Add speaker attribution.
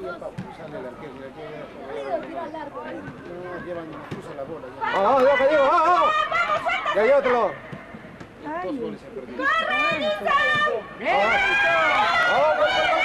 Speaker 1: Sale el arquero. No, llevan, usa la bola.
Speaker 2: ¡Vamos, Diego! ¡Vamos! ¡Ya hay otro!
Speaker 1: Dos goles se han perdido.
Speaker 3: ¡Corre, Lisa!
Speaker 2: ¡Vamos!